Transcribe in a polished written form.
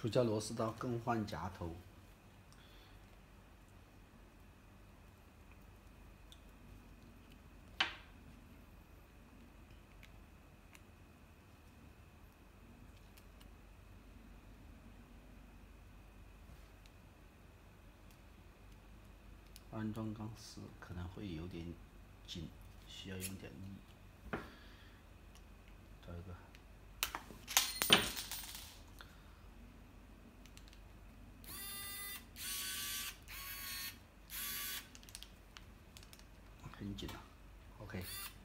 出胶螺丝刀更换夹头。安装钢丝可能会有点紧，需要用点力。找一个。 很紧啊 ，OK。